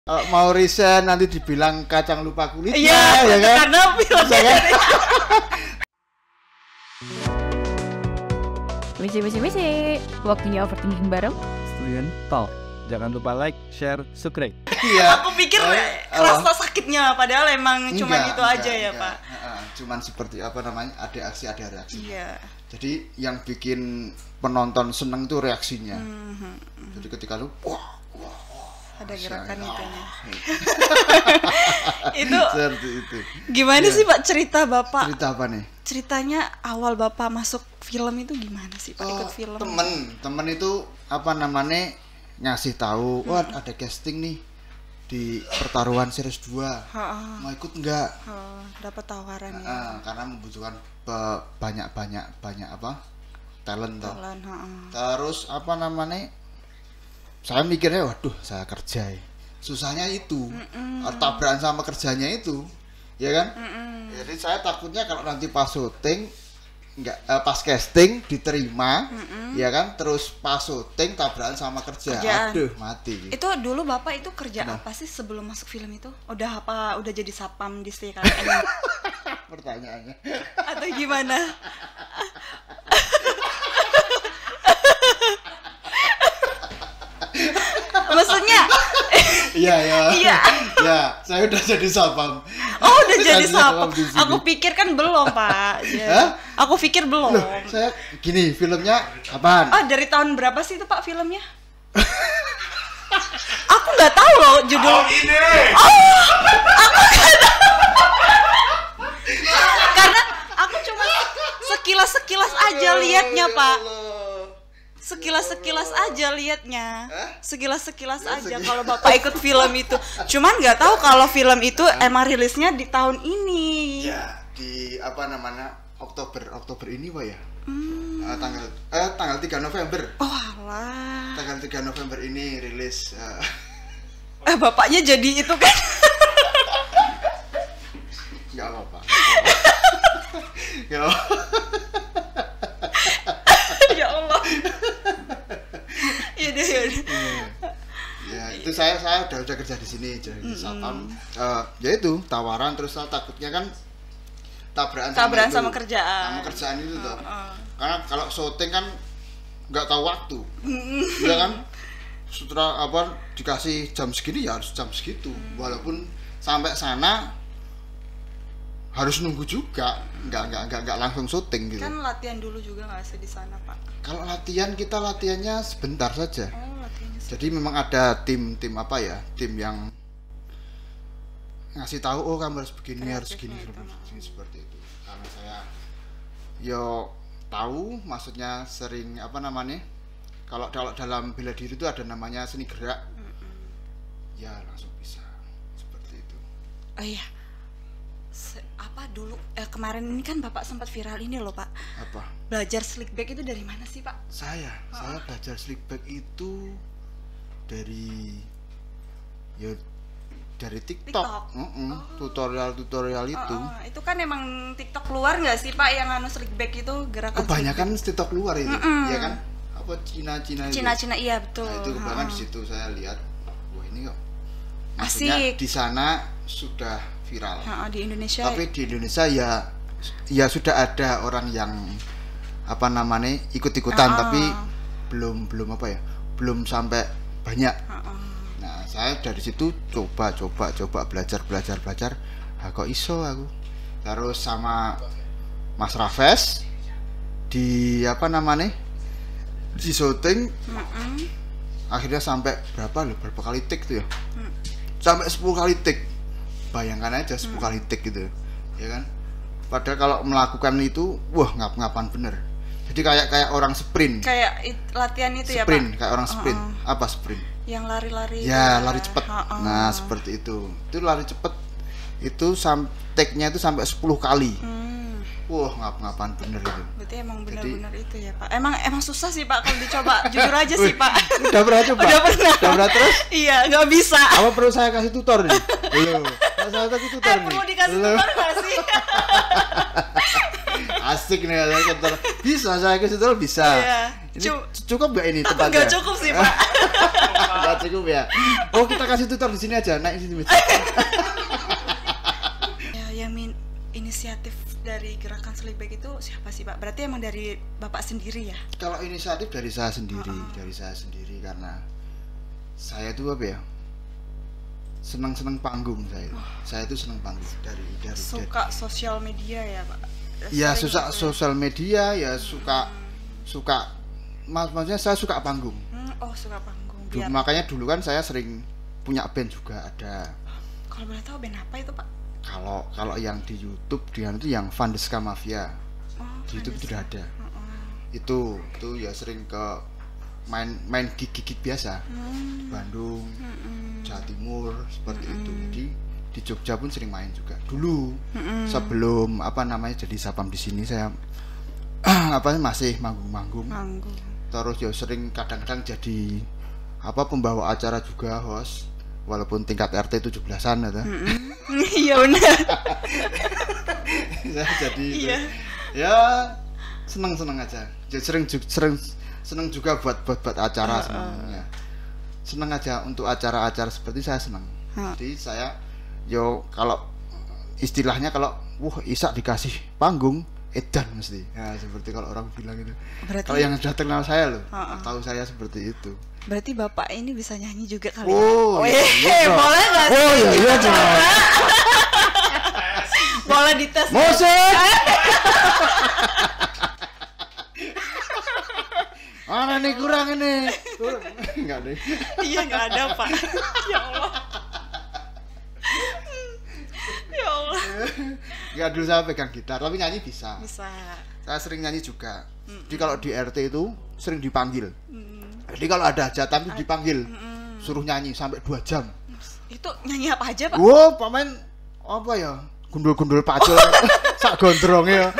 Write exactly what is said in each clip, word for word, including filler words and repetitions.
Uh, mau resign nanti dibilang kacang lupa kulit. Iya, ya kan? Karena filmnya Misi misi misi. Waktunya overthinking bareng Student Talk. Jangan lupa like, share, subscribe. Iya. Aku pikir eh, kerasa uh, sakitnya, padahal emang enggak, cuma gitu enggak, aja ya enggak. Pak. Uh, cuman seperti apa namanya, ada aksi ada reaksi. Iya. Jadi yang bikin penonton seneng tuh reaksinya. Mm-hmm. Jadi ketika lu wah, wah, ada gerakan saya, itunya. Oh, itu seperti itu. Gimana ya. sih Pak cerita Bapak? Cerita apa nih? Ceritanya awal Bapak masuk film itu gimana sih Pak? Oh, Ikut film? Temen, temen itu apa namanya ngasih tahu, wah hmm. ada casting nih di pertaruhan series dua. Ha-ha. Mau ikut enggak? Oh, dapat tawaran nah, ya. Uh, karena membutuhkan banyak-banyak banyak apa? Talent toh. Terus apa namanya? Saya mikirnya waduh, saya kerja. Susahnya itu. Mm-mm. Tabrakan sama kerjanya itu. Ya kan? Mm-mm. Jadi saya takutnya kalau nanti pas syuting enggak uh, pas casting diterima, mm-mm. ya kan? Terus pas syuting tabrakan sama kerja. Kerjaan. Aduh, mati. Itu dulu Bapak itu kerja nah. apa sih sebelum masuk film itu? Udah apa? Udah jadi sapam di C K N? Pertanyaannya. Atau gimana? Maksudnya? Iya ya. Iya. Ya, saya udah jadi sapam. Oh, udah jadi sapam. Aku pikir kan belum, Pak. Ya. Aku pikir belum. Loh, saya gini, filmnya kapan? Oh, dari tahun berapa sih itu, Pak, filmnya? Aku nggak tahu loh judul. Oh, ini. Oh, aku nggak tahu. Karena aku cuma sekilas-sekilas aja liatnya, Pak. Sekilas-sekilas aja liatnya, sekilas-sekilas ya, aja kalau Bapak ikut film itu. Cuman nggak tahu kalau film itu emang rilisnya di tahun ini. Ya, di apa namanya Oktober, Oktober ini Pak ya. Hmm. Uh, tanggal eh tanggal tiga November. Oh alah. Tanggal tiga November ini rilis. Uh... Eh bapaknya jadi itu kan? Nggak apa-apa. Ya. Ya Allah. Yaudah, yaudah. Ya itu saya saya udah udah kerja di sini jadi mm-hmm. sapam. Uh, ya itu tawaran terus saya takutnya kan tabrakan, tabrakan sama, sama kerjaan. Sama kerjaan itu uh, tuh. Uh. Karena kalau syuting kan nggak tahu waktu. Iya kan? Sutra apa dikasih jam segini ya harus jam segitu. Mm. Walaupun sampai sana harus nunggu juga, nggak nggak nggak nggak langsung syuting gitu. Kan latihan dulu juga nggak sih di sana Pak? Kalau latihan kita latihannya sebentar saja. Oh, latihannya sebentar. Jadi memang ada tim tim apa ya, tim yang ngasih tahu oh kamu harus begini kreatif harus begini seperti, seperti itu. Karena saya yo tahu, maksudnya sering apa namanya? Kalau kalau dalam bela diri itu ada namanya seni gerak, mm-mm. ya langsung bisa seperti itu. Oh iya. Apa dulu eh, kemarin ini kan Bapak sempat viral ini loh Pak. Apa? Belajar slick back itu dari mana sih Pak? Saya, oh. saya belajar slick back itu dari ya dari TikTok, TikTok? Mm-mm, Oh. tutorial-tutorial itu. Oh, oh. Itu kan emang TikTok luar nggak sih Pak yang anu slick back itu gerakan? Kebanyakan TikTok luar itu, Mm-mm. ya kan? Apa Cina-Cina itu? Cina-Cina iya betul. Nah, itu kebanyakan oh. di situ saya lihat, wah ini kok. Maksudnya asik. Di sana sudah viral. Oh, di Indonesia. Tapi di Indonesia ya ya sudah ada orang yang apa namanya ikut-ikutan oh. tapi belum belum apa ya belum sampai banyak. Oh. Nah saya dari situ coba coba coba belajar belajar belajar. Ah, kok iso aku. Terus sama Mas Rafes di apa namanya di syuting. Mm-mm. Akhirnya sampai berapa loh berapa kali take tuh ya? Mm. Sampai sepuluh kali take. Bayangkan aja sepuluh hmm. kali take gitu, ya kan? Padahal kalau melakukan itu, wah ngap-ngapan bener. Jadi kayak kayak orang sprint. Kayak it, latihan itu sprint, ya Pak? Sprint, kayak orang sprint. Oh, oh. Apa sprint? Yang lari-lari. Ya, lari cepet. Oh, oh. Nah seperti itu. Itu lari cepet. Itu sam take-nya itu sampai sepuluh kali. Hmm. Wah ngap-ngapan bener itu. Berarti emang bener-bener itu ya Pak. Emang emang susah sih Pak kalau dicoba. Jujur aja sih Pak. Udah pernah coba? Udah pernah. Udah pernah terus? Iya, nggak bisa. Apa perlu saya kasih tutor nih? Belum. Saya kasih tutor eh, nih. Perlu dikasih Belum. Tutor nggak sih? Asik nih saya tutor. Bisa saya kasih tutor bisa. Iya. Ini cukup nggak ini tempatnya? Nggak cukup sih Pak. Nggak cukup ya. Oh kita kasih tutor di sini aja, naik sini. Ya, yang min inisiatif dari gerakan Selibek itu siapa sih Pak? Berarti emang dari Bapak sendiri ya? Kalau inisiatif dari saya sendiri, Uh-uh. dari saya sendiri karena saya tuh apa ya? Senang-senang panggung saya. Oh. Saya tuh senang panggung dari dari suka dari, sosial media ya Pak? Ya Sering suka gitu. sosial media ya suka hmm. suka mas maksudnya saya suka panggung. Hmm, oh suka panggung. Duh, Biar... makanya dulu kan saya sering punya band juga ada. Kalau boleh tahu band apa itu Pak? Kalau kalau yang di YouTube dia itu yang Vandeska Mafia. Oh, di YouTube sudah ada. Uh-uh. Itu itu ya sering ke main main gig-gig biasa. Hmm. Bandung, Hmm. Jawa Timur seperti Hmm. itu. Jadi di Jogja pun sering main juga. Dulu Hmm. sebelum apa namanya jadi sapam di sini saya apa masih manggung-manggung. Manggung. Terus ya sering kadang-kadang jadi apa pembawa acara juga, host. Walaupun tingkat R T tujuh belasan gitu. Iya benar. Saya jadi Iya. ya senang-senang aja. Jadi sering sering senang juga buat buat, buat acara uh, senangnya. Senang aja untuk acara-acara seperti saya senang. Uh. Jadi saya yo kalau istilahnya kalau wah Isak dikasih panggung edan mesti. Ya seperti kalau orang bilang gitu. Berarti... Kalau yang sudah kenal saya loh, uh, uh. tahu saya seperti itu. Berarti Bapak ini bisa nyanyi juga kali oh, ya? Oh iya, iya, iya, boleh nggak sih? Oh iya, iya coba. Boleh dites. Musik. Mana nih kurang ini? Enggak deh. Iya nggak ada Pak. Ya Allah. Ya Allah. Enggak dulu saya pegang gitar, tapi nyanyi bisa. Bisa. Saya sering nyanyi juga. Mm-mm. Jadi kalau di R T itu sering dipanggil. Mm-mm. Jadi kalau ada hajatan itu dipanggil, mm-mm. suruh nyanyi sampai dua jam. Itu nyanyi apa aja Pak? Wow, pemain apa ya? Gundul-gundul pacul, sak gondrongnya.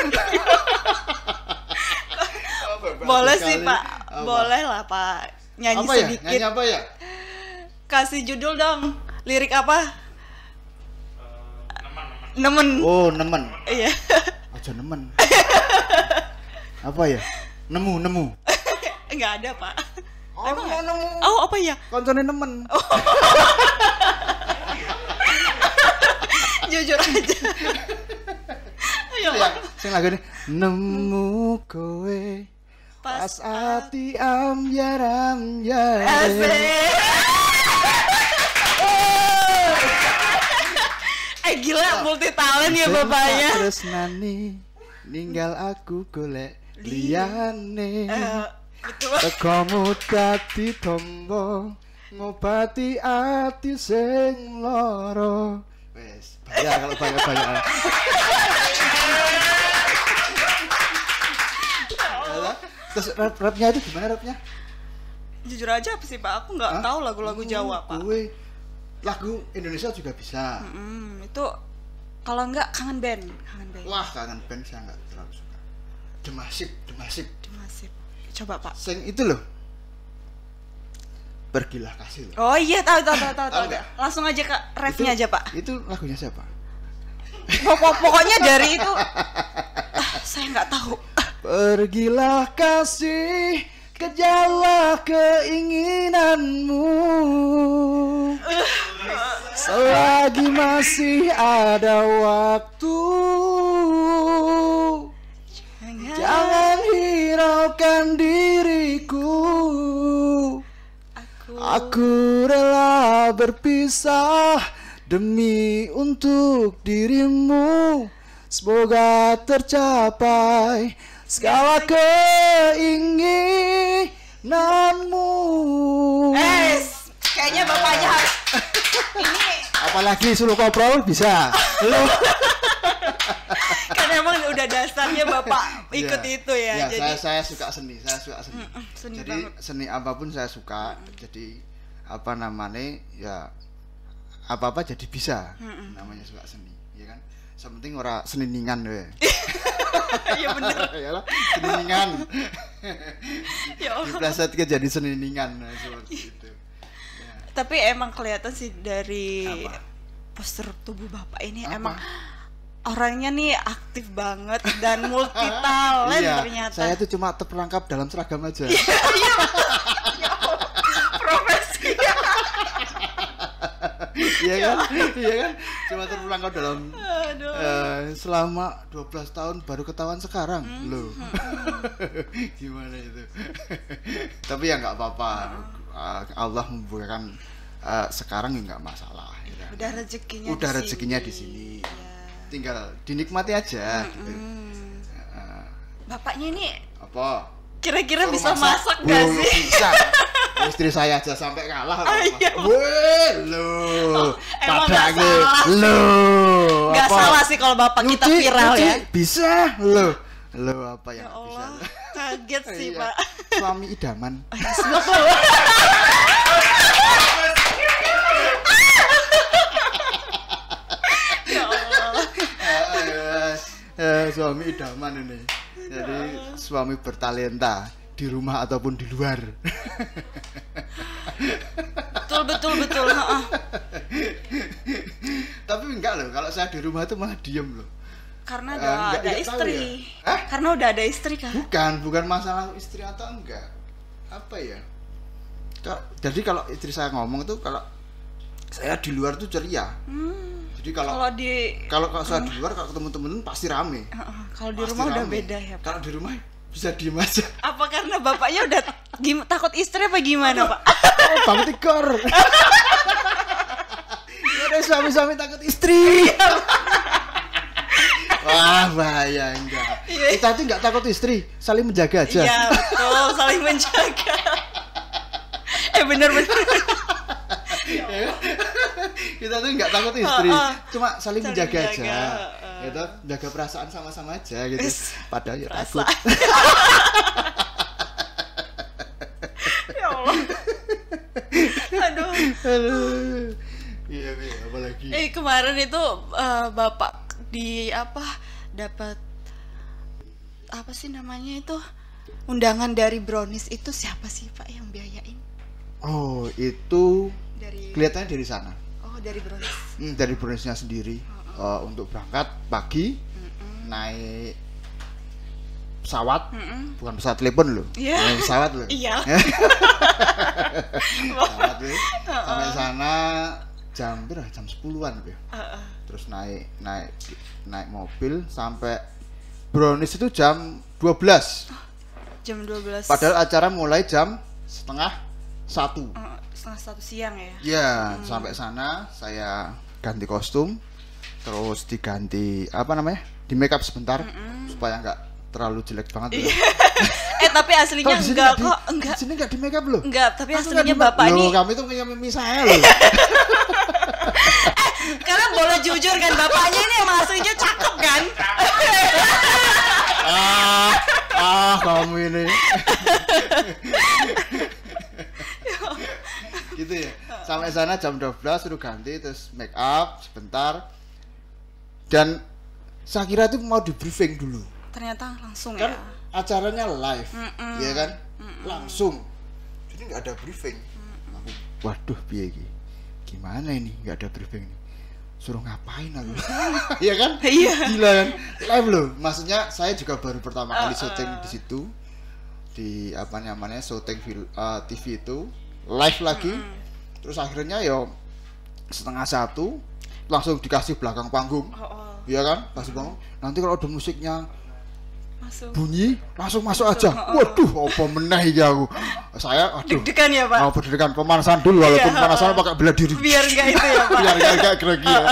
Boleh sih Pak, apa? Boleh lah Pak, nyanyi apa sedikit. Ya? Nyanyi apa ya? Kasih judul dong, lirik apa? Uh, nemen. Nemen. Oh nemen. Iya. Aja nemen. Apa ya? Nemu nemu. Enggak ada Pak. Oh, emang mau nemu. Oh apa ya? Koncone nemen. Oh. Jujur aja. Ayo ya, sing lagu ini nemu kowe pas, pas ati ambyar ambyar. Eh gila multi talent ya bapaknya. Terus nani ninggal aku golek liyane. Uh, kamu dadi tombo ngobati ati sing loro. Wes, bayar kalau banyak-banyak. Terus rap rapnya itu gimana rapnya? Jujur aja apa sih Pak? Aku nggak tahu lagu-lagu Jawa Pak. Gue lagu Indonesia juga bisa. Mm-hmm. Itu kalau enggak kangen band, kangen band. Wah kangen band saya nggak terlalu suka. Demasif, Demasif. Demasif. Coba Pak. Sing itu loh. Pergilah kasih loh. Oh iya tahu tahu tahu tahu. tahu. Langsung aja Kak, refnya aja Pak. Itu lagunya siapa? Pokoknya dari itu ah, saya nggak tahu. Pergilah kasih, kejarlah keinginanmu. Selagi masih ada waktu, jangan, jangan hiraukan diriku. Aku, Aku rela berpisah demi untuk dirimu. Semoga tercapai segala keinginanmu. Eh, kayaknya bapaknya harus ini. Apalagi suruh koprol bisa. Lu. Kan emang udah dasarnya bapak ikut ya, itu ya. Ya, jadi saya saya suka seni, saya suka seni. Mm, seni jadi banget. Seni apapun saya suka. Mm. Jadi apa namanya ya apa-apa jadi bisa. Mm-mm. Namanya suka seni, ya kan? Sepenting ora seniningan we. Iya bener. Yalah, seniningan. Ya Allah. Dipleset ke jadi seniningan nah, seperti itu. Ya. Tapi emang kelihatan sih dari apa? Postur tubuh bapak ini apa? Emang orangnya nih aktif banget dan multi talent iya, ternyata. Saya tuh cuma terperangkap dalam seragam aja. Iya, iya. Profesi Iya kan? Iya kan? Cuma terpulang kau dalam uh, selama dua belas tahun baru ketahuan sekarang. Mm. Loh. Gimana itu? Tapi ya nggak apa-apa. Uh, Allah membukakan uh, sekarang ya nggak masalah. Ya. Udah rezekinya. Udah di rezekinya sini. di sini. Ya. Tinggal dinikmati aja. Mm-mm. Gitu. Uh, Bapaknya ini apa? Kira-kira Suruh bisa masak nggak Belum sih? Bisa. Istri saya aja sampai kalah. Oh, iya. Weh, lo. Oh, emang nggak Padahal salah sih. lo. Nggak Apa? salah sih kalau bapak kita Nyuci, viral nyuci, ya. Bisa lo. Lo apa Ya yang nggak Allah, bisa? kaget sih Iya. Pak. Suami idaman. Ya Allah. Eh, suami idaman ini. Jadi suami bertalenta di rumah ataupun di luar. Betul betul betul. Heeh. Tapi enggak loh, kalau saya di rumah itu malah diem loh. Karena Eh, udah enggak- ada enggak tahu istri. ya. Hah? Karena udah ada istri kan. Bukan, bukan masalah istri atau enggak. Apa ya? Ka- Jadi kalau istri saya ngomong tuh kalau saya di luar tuh ceria. Hmm. Jadi kalau Kalau di kalau kalau saya di luar kalau ketemu temen pasti rame. Heeh, kalau di Pasti rumah udah rame. beda ya Pak. Kalau di rumah bisa diem aja. Apa karena bapaknya udah gim- takut istri apa gimana Pak? Oh, Bang Tikor. Ya ada suami-suami takut istri. Wah, bahaya enggak. Kita tuh enggak takut istri, saling menjaga aja. Iya betul, saling menjaga. Eh bener-bener. Kita tuh nggak takut istri, Uh, uh. cuma saling, Saling menjaga, menjaga, aja, uh. gitu, jaga perasaan sama-sama aja gitu. Is, Padahal ya perasaan. takut. Ya Allah. Aduh. Aduh. Iya, iya, apalagi. Eh kemarin itu eh, bapak di apa dapat apa sih namanya itu undangan dari Brownies itu siapa sih Pak yang biayain? Oh, itu Dari kelihatannya dari sana. Oh dari Brownies. Hmm, dari Brownies-nya sendiri. Uh, untuk berangkat pagi, Mm-mm. naik pesawat, Mm-mm. bukan pesawat telepon loh, Iya. naik pesawat loh. Iya. Pesawat loh. Sampai sana jam berapa? Jam sepuluhan ya. Uh-uh. Terus naik naik naik mobil sampai Brownies itu jam dua belas. Jam dua belas. Padahal acara mulai jam setengah satu. Eh, setengah satu siang ya. Ya, sampai sana saya ganti kostum, terus diganti apa namanya? Di make up sebentar supaya nggak terlalu jelek banget. Ya. Eh tapi aslinya Oh, di sini enggak di- kok, enggak. Di sini nggak di make up loh. Enggak, tapi Masa aslinya nggak di- bapak loh, ini kami tuh punya mimi saya loh. karena boleh jujur kan bapaknya ini emang aslinya cakep kan. ah, ah kamu ini. Gitu ya. Sampai sana jam dua belas suruh ganti terus make up sebentar. Dan saya kira itu mau di briefing dulu. Ternyata langsung Kan ya. acaranya live. Mm-mm. Ya kan? Langsung. Jadi nggak ada briefing. Aku, waduh piye iki? Gimana ini nggak ada briefing ini? Suruh ngapain aku? Iya kan? Iya. Gila kan? Live loh. Maksudnya saya juga baru pertama kali syuting di situ. Di apa namanya? Syuting film uh, T V itu live lagi. Terus akhirnya ya setengah satu langsung dikasih belakang panggung. Oh, oh. Iya kan? Kasih panggung. Nanti kalau ada musiknya Masuk. bunyi langsung masuk aja. Waduh, apa meneh iki aku. Saya aduh. Deg-degan ya Pak. Mau berdirikan pemanasan dulu walaupun Iya, pemanasan pakai bela diri. Biar enggak itu ya Pak. Biar enggak enggak grogi ya.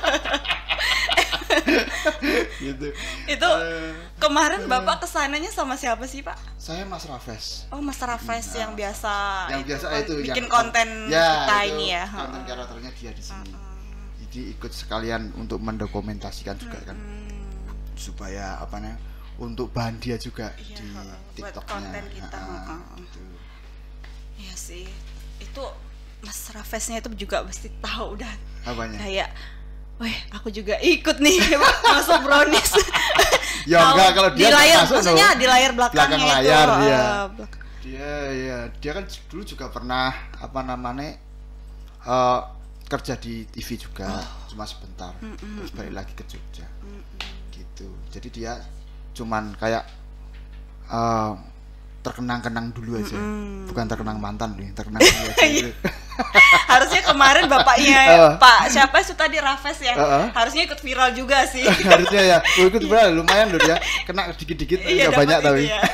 Gitu. Itu kemarin Bapak kesananya sama siapa sih Pak? Saya Mas Rafes. Oh Mas Rafes yang biasa Yang biasa kon- itu bikin yang konten ya, kita itu ini ya. Konten karakternya dia di sini. Jadi ikut sekalian untuk mendokumentasikan juga kan. Supaya apa namanya? Untuk bahan dia juga Iya, di buat TikToknya. konten kita. Ha, Heeh. gitu. Iya sih. Itu Mas Rafesnya itu juga pasti tahu udah Apanya? kayak weh, aku juga ikut nih masuk Brownies. Ya Tahu enggak kalau dia di layar, masuk, maksudnya no. di layar belakangnya Belakang itu. layar dia. eh, belak- Dia ya, dia kan dulu juga pernah apa namanya eh, kerja di T V juga, cuma sebentar, terus balik lagi ke Jogja, gitu. Jadi dia cuman kayak eh, terkenang-kenang dulu aja. Mm. Bukan terkenang mantan nih, terkenang dulu aja. Harusnya kemarin bapaknya uh. Pak siapa itu tadi Raffes ya, uh-uh. harusnya ikut viral juga sih. Harusnya ya, oh, ikut viral lumayan loh dia, kena dikit-dikit nggak banyak tapi. Ya.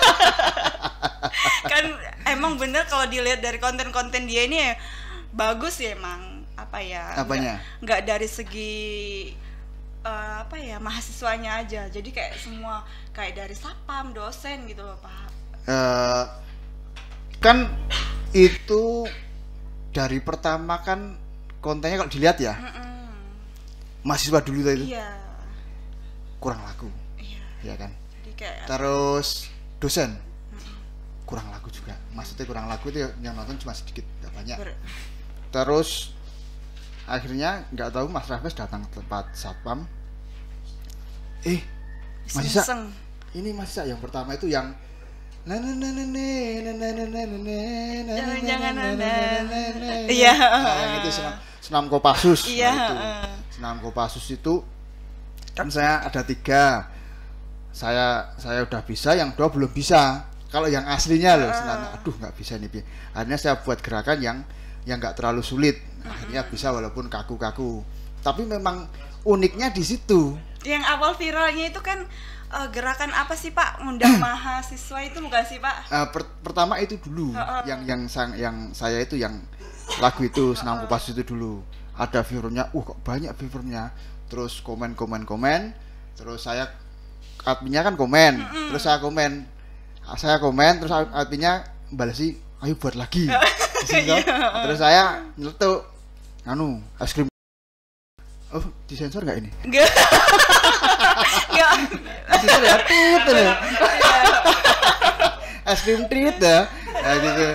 Kan emang bener kalau dilihat dari konten-konten dia ini ya, bagus ya emang apa ya? Apanya? Nggak dari segi uh, apa ya mahasiswanya aja, jadi kayak semua kayak dari sapam, dosen gitu loh Pak. Uh, kan itu dari pertama kan kontennya kalau dilihat ya Mm-mm. mahasiswa dulu itu iya. kurang laku iya, ya kan. Jadi kayak terus dosen Mm-mm. kurang laku juga, maksudnya kurang laku itu yang nonton cuma sedikit nggak banyak. Ber- terus akhirnya nggak tahu Mas Raffes datang ke tempat satpam, eh Mas Isa ini Mas Isa yang pertama itu yang nah nah nah nah nah nah nah nah nah jangan jangan ada iya itu senam senam Kopassus. Iya nah, itu senam Kopassus itu kan saya ada tiga, saya saya udah bisa, yang dua belum bisa. Kalau yang aslinya loh senam, aduh nggak bisa nih. Akhirnya saya buat gerakan yang yang nggak terlalu sulit, akhirnya bisa walaupun kaku-kaku. Tapi memang uniknya di situ. Yang awal viralnya itu kan Uh, gerakan apa sih Pak? Ngundang mahasiswa itu bukan sih Pak? Uh, per- pertama itu dulu, uh-uh. yang yang sang, yang saya itu yang lagu itu senam uh-uh. Kopassus itu dulu. Ada viewernya, uh kok banyak viewernya. Terus komen komen komen. Terus saya adminnya kan komen, uh-uh. terus saya komen, saya komen, terus adminnya balesi, ayo buat lagi. yeah. Terus saya nyeletuk, anu es krim. Oh, disensor nggak ini? Nggak. Nggak. Disensor ya, tut ya. Es krim treat ya, nah, gitu.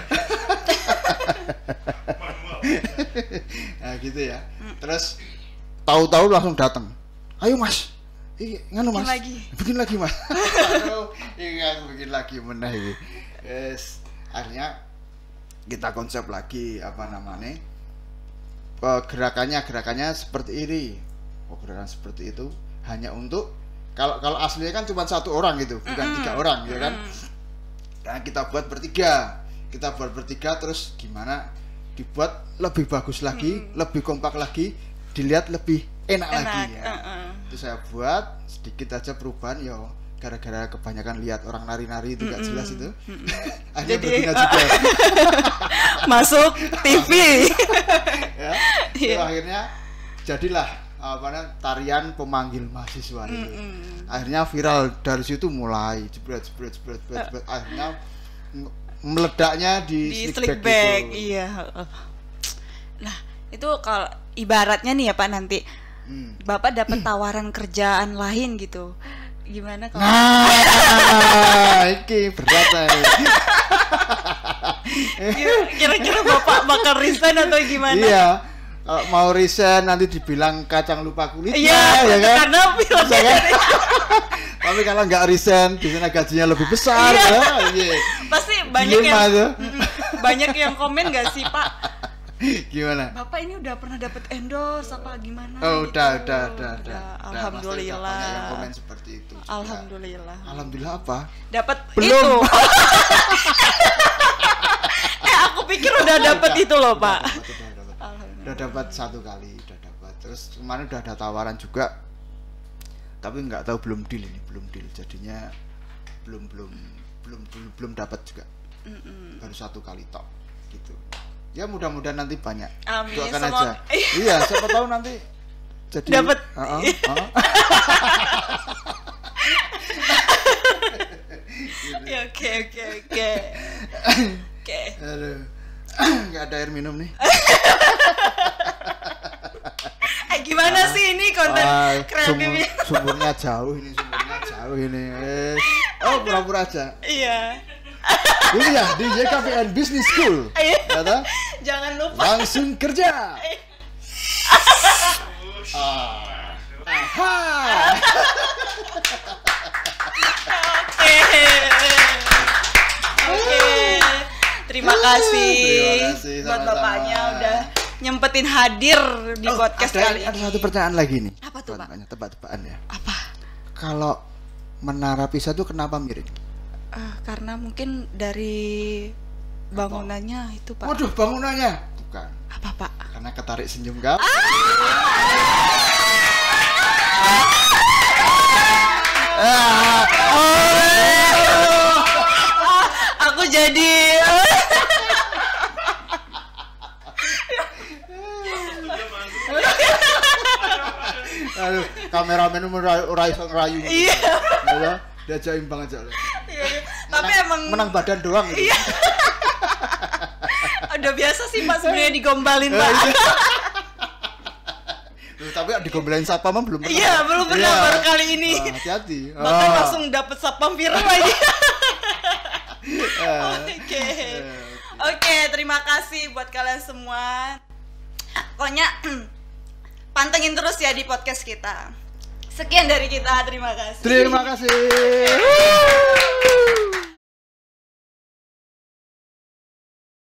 Nah gitu ya. Terus tahu-tahu langsung datang. Ayo Mas, ih nganu Mas, bikin lagi, bikin lagi Mas. Iya bikin lagi meneh iki. Yes, akhirnya kita konsep lagi apa namanya? gerakannya gerakannya seperti ini. Oh, gerakan seperti itu hanya untuk kalau kalau aslinya kan cuma satu orang gitu, bukan mm-hmm. tiga orang ya kan. Nah, kita buat bertiga, kita buat bertiga terus gimana dibuat lebih bagus lagi, mm-hmm. lebih kompak lagi, dilihat lebih enak, enak lagi ya. Uh-uh. Itu saya buat sedikit aja perubahan ya. Gara-gara kebanyakan lihat orang nari-nari itu gak jelas itu. Akhirnya berguna juga. Masuk T V. Ya. Yeah. Akhirnya jadilah apa namanya tarian pemanggil mahasiswa itu. Akhirnya viral dari situ mulai jebret jebret jebret jebret. Akhirnya meledaknya di, di slick bag. Iya. Nah, itu kalau ibaratnya nih ya Pak nanti hmm. Bapak dapat tawaran kerjaan lain gitu. Gimana kalau nah, iki berat aja. Kira-kira Bapak bakal resign atau gimana? Iya, kalau mau resign nanti dibilang kacang lupa kulit. Iya, ya kan? Karena bilang kan? Tapi kalau nggak resign, di sana gajinya lebih besar. Iya. Ya, iya. Pasti banyak yang banyak yang komen nggak sih Pak? Gimana? Bapak ini udah pernah dapat endorse apa gimana? Oh, gitu? udah, udah, udah, udah. Alhamdulillah. Banyak yang komen seperti itu. Juga. Alhamdulillah. Alhamdulillah apa? Dapat itu. eh, aku pikir udah dapat itu loh, udah, Pak. Dapat, udah, dapat. Udah dapat satu kali, udah dapat. Terus kemarin udah ada tawaran juga. Tapi nggak tahu belum deal ini, belum deal. Jadinya belum belum belum belum, belum dapat juga. Mm-mm. Baru satu kali tok gitu. Ya mudah-mudahan nanti banyak. Amin. Doakan Semua... aja. Iya, siapa tahu nanti jadi dapat. Uh-uh, uh-uh. Ya, oke oke oke. Oke. Aduh. Enggak ada air minum nih. Eh gimana uh, sih ini konten uh, kreatifnya? Sumur, sumurnya jauh ini, sumurnya jauh ini. Eh. Oh, pura-pura aja. Iya. Ini ya di Y K V N Business School. Kata, jangan lupa langsung kerja. ah. Aha. Oke. Oke. Terima kasih, Terima kasih buat bapaknya udah nyempetin hadir di oh, podcast ada, kali ada ini. Ada satu pertanyaan lagi nih. Apa tuh, Pak? Tebak-tebakan ya. Apa? Kalau Menara Pisa itu kenapa miring? Uh, karena mungkin dari bangunannya itu Pak. Waduh, bangunannya bukan. Apa Pak? Karena ketarik senyum kamu. Ah! Ah! Oh! Ah, aku jadi Aduh, kameramen ora iso ngerayu. Iya. Ya, diajak imbang aja. Iya, tapi menang, emang menang badan doang gitu. Iya. Udah biasa sih Pak sebenarnya digombalin Pak. Loh, tapi digombalin satpam belum pernah. Iya, belum pernah Iya. baru kali ini. Nah, hati-hati. Bahkan Oh. langsung dapet satpam viral lagi. Eh. Oke. Oke, terima kasih buat kalian semua. Pokoknya pantengin terus ya di podcast kita. Sekian dari kita, terima kasih. Terima kasih.